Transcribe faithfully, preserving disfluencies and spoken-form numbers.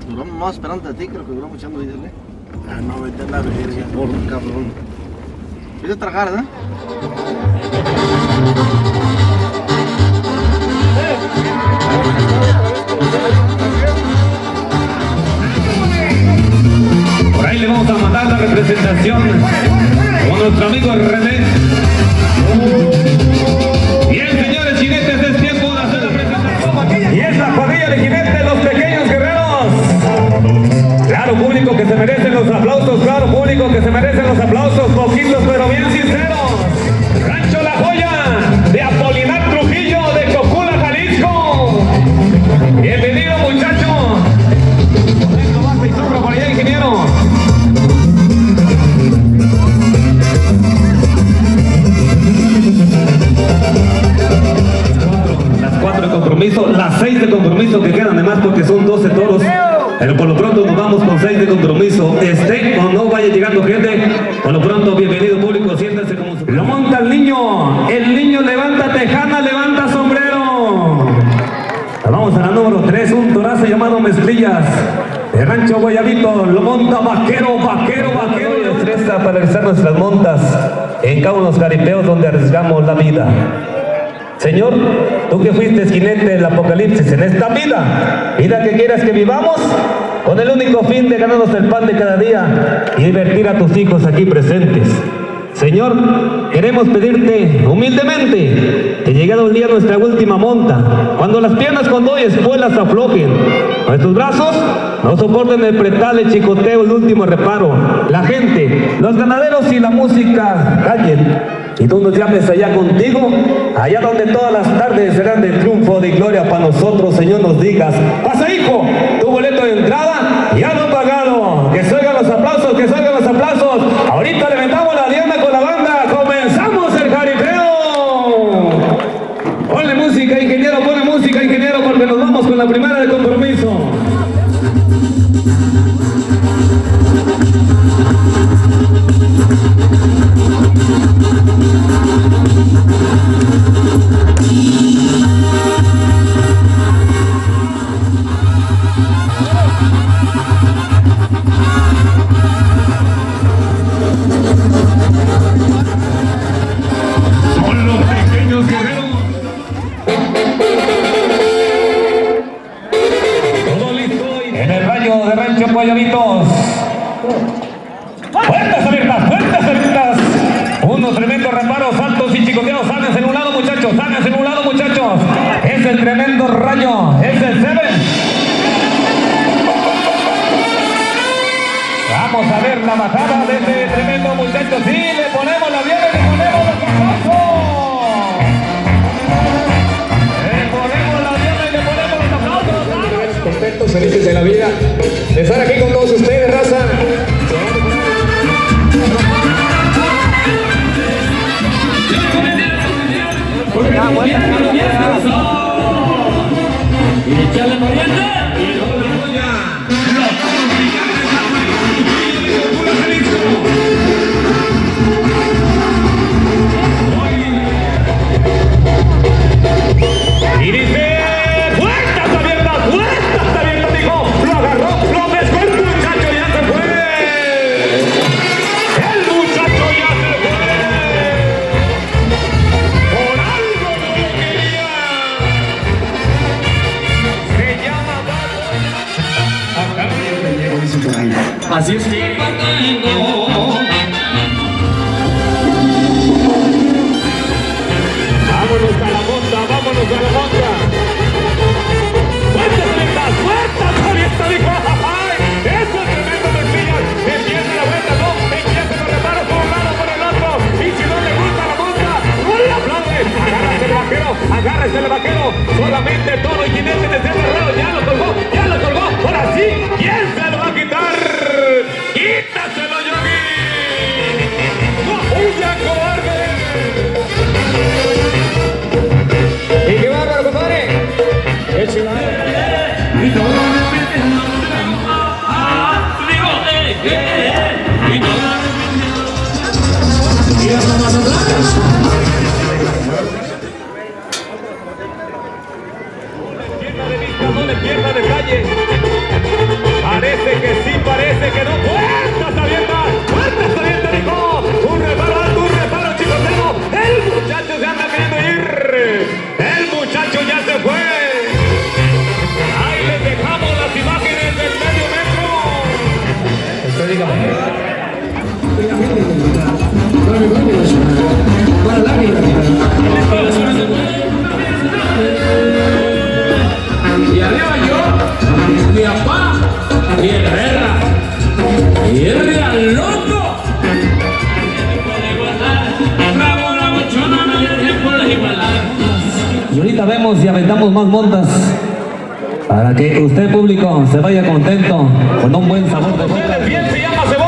Duramos más esperando a ti, creo que duramos echando ahí, ¿eh? Ah, no, vete a la verga. Por un cabrón. Vete a tragar, ¿eh? Por ahí le vamos a mandar la representación con nuestro amigo René. Bien, señores jinetes, es tiempo de hacer la presentación. Y es la cuadrilla de jinetes, los pequeños guerreros. Claro, público que se merecen los aplausos, claro, público que se merecen los aplausos, poquitos pero bien sinceros. Rancho La Joya, de Apolinar Trujillo, de Cocula, Jalisco. Bienvenido, muchacho. Ponendo base y sombra por allá, ingeniero. Las cuatro de compromiso, las seis de compromiso que quedan además porque son doce toros. Pero por lo pronto nos vamos con seis de compromiso. Esté o no vaya llegando gente, por lo pronto bienvenido público, siéntase como su... Lo monta el niño, el niño levanta tejana, levanta sombrero. Vamos a la número tres, un torazo llamado Mezclillas, de Rancho Guayabito, lo monta vaquero, vaquero, vaquero. Y destreza para realizar nuestras montas en cada uno de los jaripeos donde arriesgamos la vida. Señor, tú que fuiste jinete del apocalipsis en esta vida, vida que quieras que vivamos, con el único fin de ganarnos el pan de cada día y divertir a tus hijos aquí presentes. Señor, queremos pedirte humildemente que llegado el día nuestra última monta, cuando las piernas con dos espuelas aflojen, nuestros brazos no soporten el pretal, el chicoteo, el último reparo, la gente, los ganaderos y la música callen. Y tú nos llames allá contigo, allá donde todas las tardes serán de triunfo, de gloria para nosotros, Señor, nos digas: pasa, hijo, tu boleto de entrada ya no pagado, que se oigan los aplausos, que se oigan los aplausos. Ahorita levantamos la diana con la banda, comenzamos el jaripeo. Ponle música, ingeniero, ponle música, ingeniero, porque nos vamos con la primera de compromiso. Con los pequeños guerreros. Todo listo en el baño de Rancho Guayabitos. Puertas abiertas, puertas abiertas. Unos tremendos reparos, saltos y chicoteos. Sáquense en un lado, muchachos, sáquense en un lado, muchachos. Es el tremendo rayo, es el Seven. Vamos a ver la bajada de este tremendo muchacho. Sí, le ponemos la viera y le ponemos los aplausos. Le ponemos la viera y le ponemos los aplausos. Contentos, felices de la vida de estar aquí con todos ustedes, raza. Y echarle moriente. Y dice: puertas abiertas, puertas abiertas, dijo. Lo agarró, lo pescó el muchacho, ya se fue. El muchacho ya se fue. Por algo no lo quería. Se llama Acá. Así es. Vámonos a la monta, vámonos a la monta. Puertas abiertas, puertas abiertas, dijo. ¡Ay! Eso es tremendo, Mezclillas. Empieza la vuelta, no, empieza los reparos por un lado, por el otro. Y si no le gusta la monta, no le aplaude. Agárrese el vaquero, agárrese el vaquero. Solamente todo y jinete de ese cerrado. Ya lo colgó, ya lo colgó. Ahora sí, ¿quién se lo va a quitar? ¡Quítaselo, Yogi! ¡No huya, cobarde! Y qué bárbaro, compadre. Qué chingada. No le pierda de vista, no le pierda de calle. que sí parece que no. ¡Puertas abiertas! ¡Puertas abiertas, dijo! Un reparo alto, un reparo chicotero. El muchacho se anda queriendo ir. El muchacho ya se fue. Ahí les dejamos las imágenes del medio metro. Usted dígame. Y arriba yo, mi papá, mi herrera, y el real loco. Bravo, bravo, chona, no hay tiempo de igualar. Y ahorita vemos y aventamos más montas para que usted, público, se vaya contento con un buen sabor de boca. Bien se llama, se